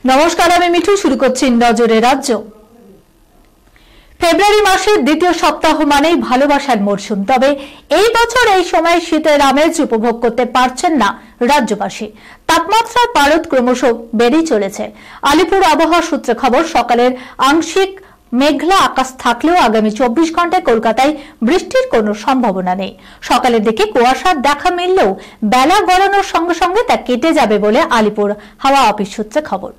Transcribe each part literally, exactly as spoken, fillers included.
নমস্কার, আমি মিঠু। শুরু করছি নজরে রাজ্য। ফেব্রুয়ারি মাসের দ্বিতীয় সপ্তাহ মানেই ভালোবাসার মরশুম। তবে এই বছর এই সময় শীতের আমেজ উপভোগ করতে পারছেন না রাজ্যবাসী। তাপমাত্রার পারদ ক্রমশ বেড়েই চলেছে। আলিপুর আবহাওয়া সূত্রে খবর, সকালের আংশিক মেঘলা আকাশ থাকলেও আগামী চব্বিশ ঘন্টায় কলকাতায় বৃষ্টির কোনো সম্ভাবনা নেই। সকালের দিকে কুয়াশার দেখা মিললেও বেলা গড়ানোর সঙ্গে সঙ্গে তা কেটে যাবে বলে আলিপুর হাওয়া অফিস সূত্রে খবর।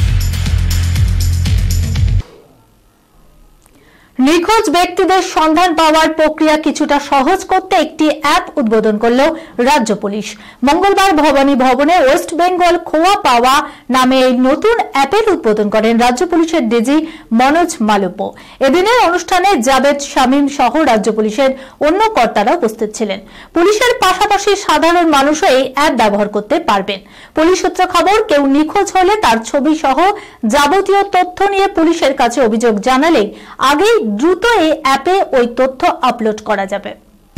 নিখোঁজ ব্যক্তিদের সন্ধান পাওয়ার প্রক্রিয়া কিছুটা সহজ করতে একটি অ্যাপ উদ্বোধন করল রাজ্য পুলিশ। মঙ্গলবার ভবানী ভবনে ওয়েস্ট বেঙ্গল খোয়া পাওয়া নামে এই নতুন অ্যাপের উদ্বোধন করেন রাজ্য পুলিশের ডিজি মনোজ মালব্য। এদিনের অনুষ্ঠানে জাভেদ শামীম সহ রাজ্য পুলিশের অন্য কর্তারা উপস্থিত ছিলেন। পুলিশের পাশাপাশি সাধারণ মানুষও এই অ্যাপ ব্যবহার করতে পারবেন। পুলিশ সূত্রে খবর, কেউ নিখোঁজ হলে তার ছবি সহ যাবতীয় তথ্য নিয়ে পুলিশের কাছে অভিযোগ জানালে আগেই দ্রুত এই অ্যাপে ওই তথ্য আপলোড করা যাবে।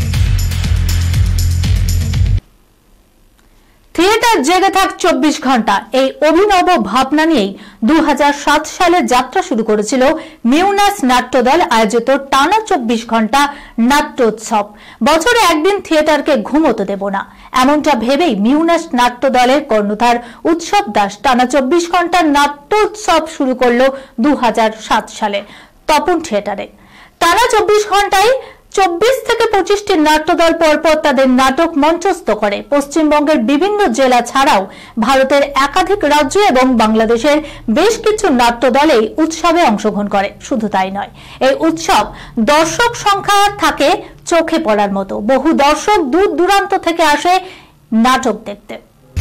থিয়েটার জেগে থাক চব্বিশ ঘন্টা, এই অভিনব ভাবনা নিয়েই দু হাজার সাত সালে যাত্রা শুরু করেছিল মিউনাস নাট্যদল আয়োজিত টানা চব্বিশ ঘন্টা নাট্যোৎসব। বছরে একদিন থিয়েটারকে ঘুমোতে দেব না, এমনটা ভেবেই মিউনাস নাট্যদলের কর্ণধার উৎসব দাস টানা চব্বিশ ঘন্টা নাট্যোৎসব শুরু করলো দু হাজার সাত সালে তপন থিয়েটারে। টানা চব্বিশ ঘন্টায় চব্বিশ থেকে পঁচিশটি নাট্যদল পরপর তাদের নাটক মঞ্চস্থ করে। পশ্চিমবঙ্গের বিভিন্ন জেলা ছাড়াও ভারতের একাধিক রাজ্য এবং বাংলাদেশের বেশ কিছু নাট্যদল এই উৎসবে অংশগ্রহণ করে। শুধু তাই নয়, এই উৎসব দর্শক সংখ্যা থাকে চোখে পড়ার মতো। বহু দর্শক দূর দূরান্ত থেকে আসে নাটক দেখতে।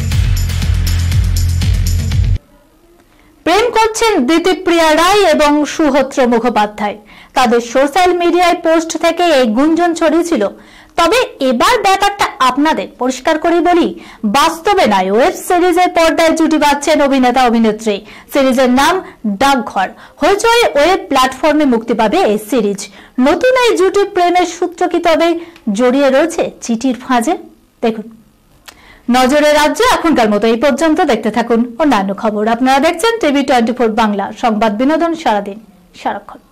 প্রেম করছেন দিতিপ্রিয়া রায় এবং সুহত্র মুখোপাধ্যায়। তাদের সোশ্যাল মিডিয়ায় পোস্ট থেকে এই গুঞ্জন ছড়িয়েছিল। তবে এবার ব্যাপারটা আপনাদের পরিষ্কার করে বলি, বাস্তবে নয়। ওয়েব সিরিজের পর্দায় জুটি বাঁধছেন অভিনেতা অভিনেত্রী। সিরিজের নাম ডাকঘর। হইচই ওয়েব প্ল্যাটফর্মে মুক্তি পাবে এই সিরিজ। নতুন এই জুটির প্রেমের সূত্র কি তবে জড়িয়ে রয়েছে চিঠির ফাঁজে? দেখুন নজরে রাজ্য এখনকার মতো এই পর্যন্ত। দেখতে থাকুন অন্যান্য খবর। আপনারা দেখছেন টিভি টোয়েন্টি ফোর বাংলা, সংবাদ বিনোদন সারাদিন সারাক্ষণ।